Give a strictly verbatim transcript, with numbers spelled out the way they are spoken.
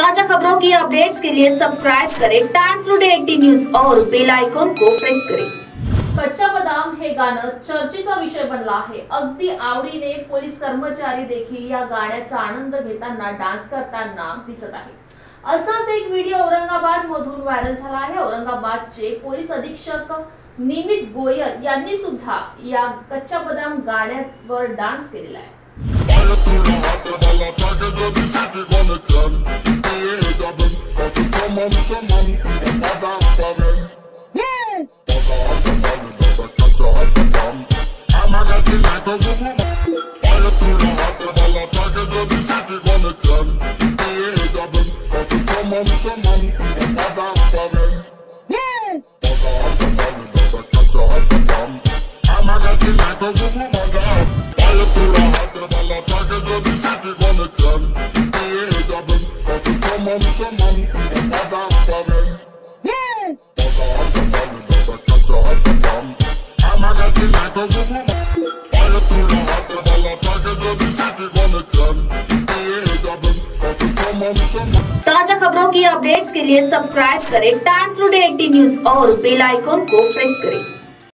ताज़ा खबरों की अपडेट्स के लिए सब्सक्राइब करें टाइम्स टुडे एटीन न्यूज और बेल आयकॉन को प्रेस करें। कच्चा बदाम हे गाणं चर्चेचा विषय बनला आहे। अगदी आवडीने पोलीस कर्मचारी देखील या गाण्याचा आनंद घेताना डान्स करताना दिसत आहे। असाच एक व्हिडिओ औरंगाबाद मधून व्हायरल झाला आहे। औरंगाबादचे पोलीस अधीक्षक निमित गोयल यांनी सुद्धा या कच्चा बदाम गाण्यावर डान्स केलेला आहे। ताज़ा खबरों की अपडेट्स के लिए सब्सक्राइब करें टाइम्स टुडे एटीन न्यूज और बेल आइकॉन को प्रेस करें।